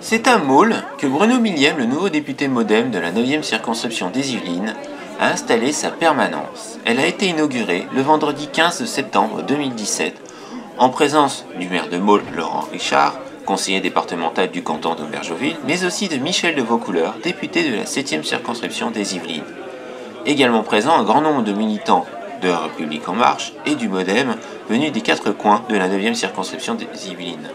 C'est à Maule que Bruno Millième, le nouveau député MoDem de la 9e circonscription des Yvelines, a installé sa permanence. Elle a été inaugurée le vendredi 15 septembre 2017 en présence du maire de Maule, Laurent Richard, conseiller départemental du canton d'Aubergeville, mais aussi de Michel de Vaucouleurs, député de la 7e circonscription des Yvelines. Également présent un grand nombre de militants de La République En Marche et du MoDem venus des quatre coins de la 9e circonscription des Yvelines.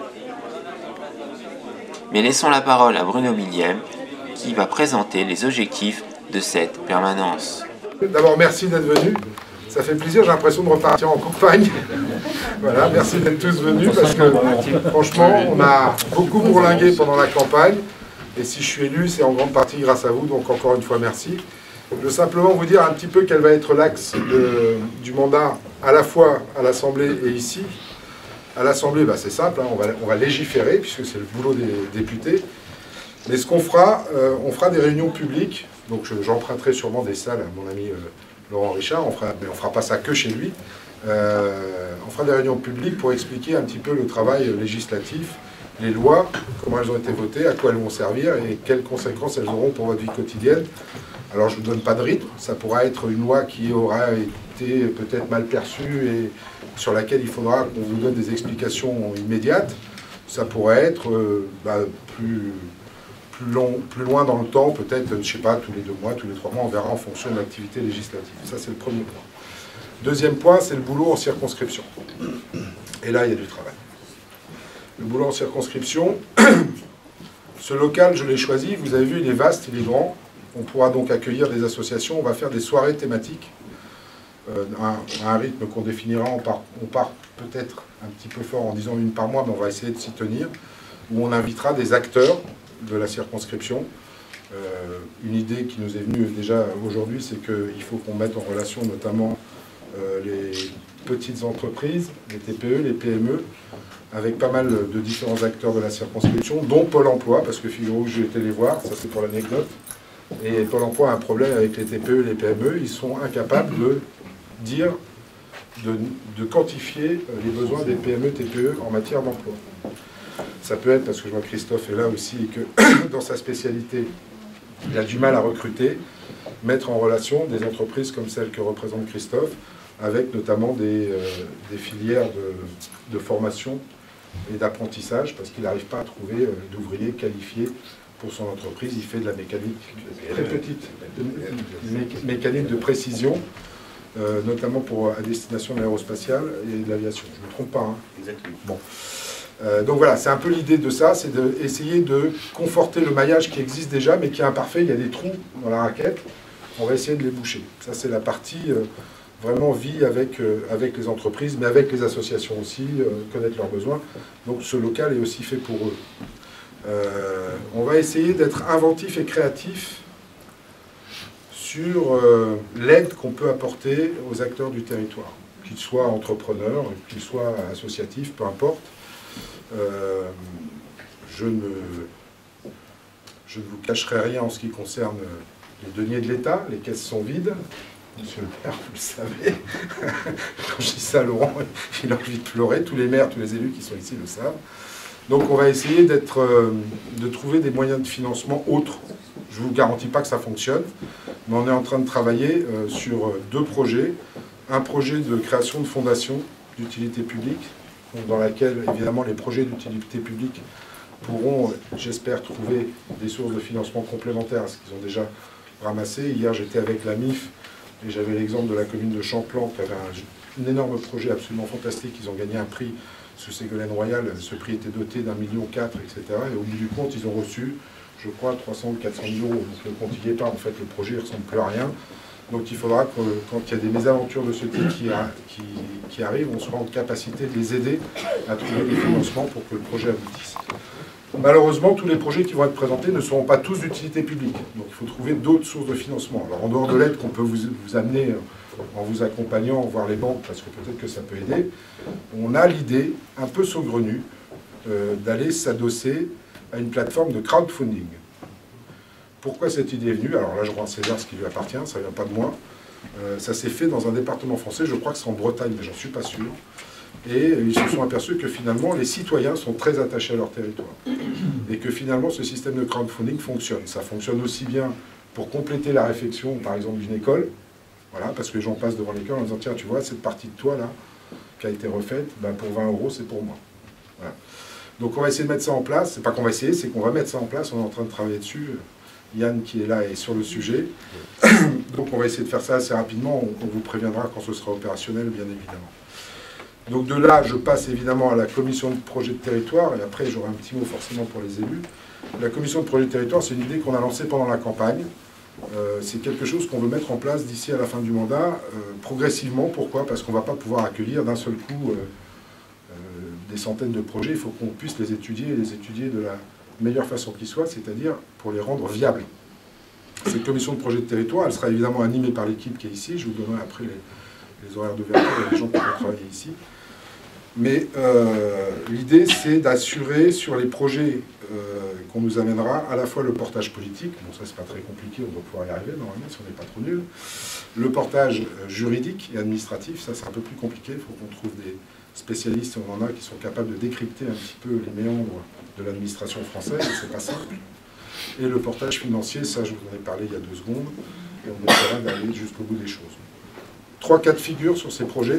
Mais laissons la parole à Bruno Millième qui va présenter les objectifs de cette permanence. D'abord, merci d'être venus. Ça fait plaisir, j'ai l'impression de repartir en campagne. Voilà, merci d'être tous venus parce que franchement, on a beaucoup bourlingué pendant la campagne. Et si je suis élu, c'est en grande partie grâce à vous. Donc encore une fois, merci. Je veux simplement vous dire un petit peu quel va être l'axe du mandat à la fois à l'Assemblée et ici. À l'Assemblée, c'est simple, hein, on va légiférer puisque c'est le boulot des députés. Mais ce qu'on fera, on fera des réunions publiques. Donc j'emprunterai sûrement des salles à mon ami Laurent Richard, mais on ne fera pas ça que chez lui. On fera des réunions publiques pour expliquer un petit peu le travail législatif, les lois, comment elles ont été votées, à quoi elles vont servir et quelles conséquences elles auront pour votre vie quotidienne. Alors je ne vous donne pas de rythme, ça pourra être une loi qui aura été peut-être mal perçue et sur laquelle il faudra qu'on vous donne des explications immédiates. Ça pourrait être plus loin dans le temps, peut-être, je ne sais pas, tous les 2 mois, tous les 3 mois, on verra en fonction de l'activité législative. Ça, c'est le premier point. Deuxième point, c'est le boulot en circonscription. Et là, il y a du travail. Le boulot en circonscription, ce local, je l'ai choisi, vous avez vu, il est vaste, il est grand. On pourra donc accueillir des associations, on va faire des soirées thématiques, à un rythme qu'on définira, on part peut-être un petit peu fort en disant 1 par mois, mais on va essayer de s'y tenir, où on invitera des acteurs de la circonscription. Une idée qui nous est venue déjà aujourd'hui, c'est qu'il faut qu'on mette en relation notamment les petites entreprises, les TPE, les PME, avec pas mal de différents acteurs de la circonscription, dont Pôle emploi, parce que figurez-vous que j'ai été les voir, ça c'est pour l'anecdote, et Pôle emploi a un problème avec les TPE et les PME, ils sont incapables de dire, de quantifier les besoins des PME, TPE en matière d'emploi. Ça peut être parce que je vois que Christophe est là aussi et que dans sa spécialité, il a du mal à recruter, mettre en relation des entreprises comme celle que représente Christophe, avec notamment des filières de formation et d'apprentissage, parce qu'il n'arrive pas à trouver d'ouvriers qualifiés pour son entreprise. Il fait de la mécanique très petite, mécanique de précision, notamment à destination de l'aérospatiale et de l'aviation. Je ne me trompe pas. Hein. Exactement. Bon. Donc voilà, c'est un peu l'idée de ça, c'est d'essayer de conforter le maillage qui existe déjà, mais qui est imparfait. Il y a des trous dans la raquette, on va essayer de les boucher. Ça, c'est la partie vraiment vie avec les entreprises, mais avec les associations aussi, connaître leurs besoins. Donc ce local est aussi fait pour eux. On va essayer d'être inventif et créatif sur l'aide qu'on peut apporter aux acteurs du territoire, qu'ils soient entrepreneurs, qu'ils soient associatifs, peu importe. Je ne vous cacherai rien en ce qui concerne les deniers de l'État, les caisses sont vides. Monsieur le maire, vous le savez. Quand je dis ça à Laurent, il a envie de pleurer. Tous les maires, tous les élus qui sont ici le savent. Donc on va essayer de trouver des moyens de financement autres. Je ne vous garantis pas que ça fonctionne, mais on est en train de travailler sur 2 projets. Un projet de création de fondation d'utilité publique, dans laquelle, évidemment, les projets d'utilité publique pourront, j'espère, trouver des sources de financement complémentaires à ce qu'ils ont déjà ramassé. Hier, j'étais avec la MIF et j'avais l'exemple de la commune de Champlan qui avait un énorme projet absolument fantastique. Ils ont gagné un prix sous Ségolène Royal. Ce prix était doté d'1,4 million, etc. Et au bout du compte, ils ont reçu, je crois, 300 ou 400 000 euros. Donc le compte n'y est pas. En fait, le projet ne ressemble plus à rien. Donc il faudra que, quand il y a des mésaventures de ce type qui arrivent, on soit en capacité de les aider à trouver des financements pour que le projet aboutisse. Malheureusement, tous les projets qui vont être présentés ne seront pas tous d'utilité publique. Donc il faut trouver d'autres sources de financement. Alors en dehors de l'aide qu'on peut vous amener en vous accompagnant, voir les banques, parce que peut-être que ça peut aider, on a l'idée, un peu saugrenue, d'aller s'adosser à une plateforme de crowdfunding. Pourquoi cette idée est venue? Alors là, je rends à César ce qui lui appartient, ça ne vient pas de moi. Ça s'est fait dans un département français, je crois que c'est en Bretagne, mais j'en suis pas sûr. Et ils se sont aperçus que finalement, les citoyens sont très attachés à leur territoire. Et que finalement, ce système de crowdfunding fonctionne. Ça fonctionne aussi bien pour compléter la réflexion, par exemple, d'une école. Voilà, parce que les gens passent devant l'école en disant, tiens, tu vois, cette partie de toi, là, qui a été refaite, ben, pour 20 €, c'est pour moi. Voilà. Donc on va essayer de mettre ça en place. C'est pas qu'on va essayer, c'est qu'on va mettre ça en place. On est en train de travailler dessus. Yann, qui est là, est sur le sujet. Donc on va essayer de faire ça assez rapidement. On vous préviendra quand ce sera opérationnel, bien évidemment. Donc de là, je passe évidemment à la commission de projet de territoire. Et après, j'aurai un petit mot forcément pour les élus. La commission de projet de territoire, c'est une idée qu'on a lancée pendant la campagne. C'est quelque chose qu'on veut mettre en place d'ici à la fin du mandat, progressivement. Pourquoi? Parce qu'on ne va pas pouvoir accueillir d'un seul coup des centaines de projets. Il faut qu'on puisse les étudier et les étudier de la meilleure façon qui soit, c'est-à-dire pour les rendre viables. Cette commission de projet de territoire, elle sera évidemment animée par l'équipe qui est ici. Je vous donnerai après les horaires d'ouverture, il y a des gens qui vont travailler ici. Mais l'idée, c'est d'assurer sur les projets qu'on nous amènera à la fois le portage politique, bon ça c'est pas très compliqué, on doit pouvoir y arriver normalement si on n'est pas trop nul, le portage juridique et administratif, ça c'est un peu plus compliqué, il faut qu'on trouve des spécialistes, on en a qui sont capables de décrypter un petit peu les méandres de l'administration française, c'est pas simple. Et le portage financier, ça je vous en ai parlé il y a 2 secondes, et on essaiera d'aller jusqu'au bout des choses. 3 cas de figure sur ces projets.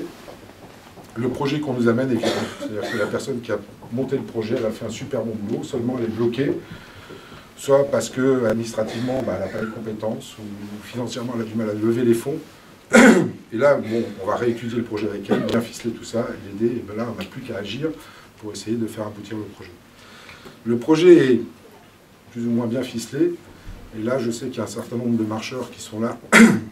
Le projet qu'on nous amène est clair. C'est-à-dire que la personne qui a monté le projet, elle a fait un super bon boulot, seulement elle est bloquée, soit parce que administrativement, elle n'a pas les compétences, ou financièrement, elle a du mal à lever les fonds. Et là, bon, on va réétudier le projet avec elle, bien ficeler tout ça, l'aider, et bien là, on n'a plus qu'à agir pour essayer de faire aboutir le projet. Le projet est plus ou moins bien ficelé, et là, je sais qu'il y a un certain nombre de marcheurs qui sont là,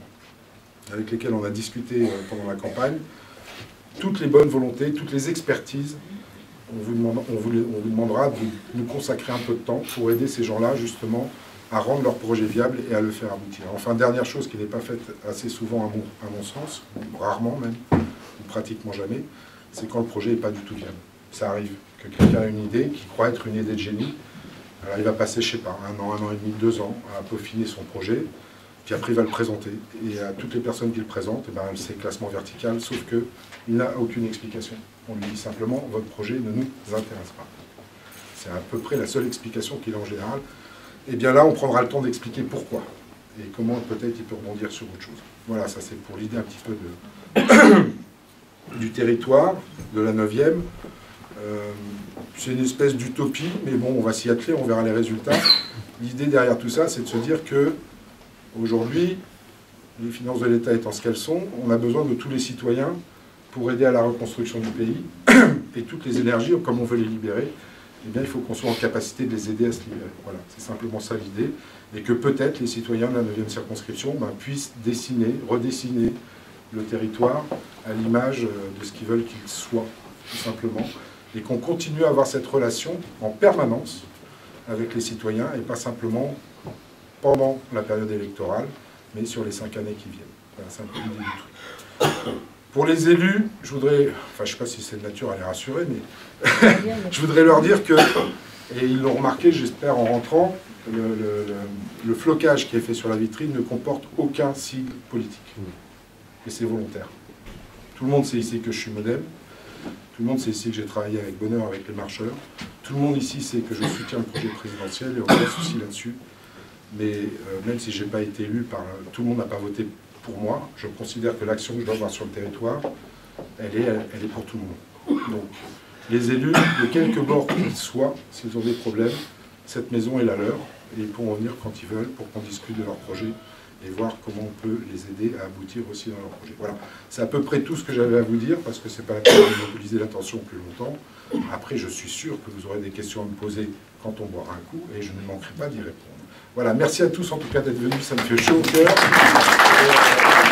avec lesquels on a discuté pendant la campagne. Toutes les bonnes volontés, toutes les expertises, on vous demandera de nous consacrer un peu de temps pour aider ces gens-là, justement, à rendre leur projet viable et à le faire aboutir. Enfin, dernière chose qui n'est pas faite assez souvent, à mon sens, ou rarement même, ou pratiquement jamais, c'est quand le projet n'est pas du tout viable. Ça arrive que quelqu'un a une idée, qui croit être une idée de génie, alors il va passer, je sais pas, 1 an et demi, 2 ans à peaufiner son projet, puis après il va le présenter. Et à toutes les personnes qui le présentent, eh ben, c'est classement vertical, sauf qu'il n'a aucune explication. On lui dit simplement, votre projet ne nous intéresse pas. C'est à peu près la seule explication qu'il a en général. Et bien là, on prendra le temps d'expliquer pourquoi. Et comment peut-être il peut rebondir sur autre chose. Voilà, ça c'est pour l'idée un petit peu du territoire, de la 9e. C'est une espèce d'utopie, mais bon, on va s'y atteler, on verra les résultats. L'idée derrière tout ça, c'est de se dire que aujourd'hui, les finances de l'État étant ce qu'elles sont, on a besoin de tous les citoyens pour aider à la reconstruction du pays. Et toutes les énergies, comme on veut les libérer, eh bien, il faut qu'on soit en capacité de les aider à se libérer. Voilà, c'est simplement ça l'idée. Et que peut-être les citoyens de la 9e circonscription puissent dessiner, redessiner le territoire à l'image de ce qu'ils veulent qu'il soit, tout simplement. Et qu'on continue à avoir cette relation en permanence avec les citoyens et pas simplement pendant la période électorale, mais sur les 5 années qui viennent. Voilà, c'est un peu l'idée du truc. Pour les élus, je voudrais, enfin je ne sais pas si c'est de nature à les rassurer, mais je voudrais leur dire que, et ils l'ont remarqué, j'espère, en rentrant, le flocage qui est fait sur la vitrine ne comporte aucun sigle politique. Et c'est volontaire. Tout le monde sait ici que je suis modem. Tout le monde sait ici que j'ai travaillé avec bonheur avec les marcheurs. Tout le monde ici sait que je soutiens le projet présidentiel et on n'a pas de souci là-dessus. Mais même si je n'ai pas été élu par... Tout le monde n'a pas voté pour moi. Je considère que l'action que je dois avoir sur le territoire, elle est pour tout le monde. Donc, les élus, de quelque bord qu'ils soient, s'ils ont des problèmes, cette maison est la leur. Et ils pourront venir quand ils veulent pour qu'on discute de leur projet et voir comment on peut les aider à aboutir aussi dans leur projet. Voilà, c'est à peu près tout ce que j'avais à vous dire, parce que ce n'est pas la peine de mobiliser l'attention plus longtemps. Après, je suis sûr que vous aurez des questions à me poser quand on boira un coup, et je ne manquerai pas d'y répondre. Voilà, merci à tous en tout cas d'être venus, ça me fait chaud au cœur.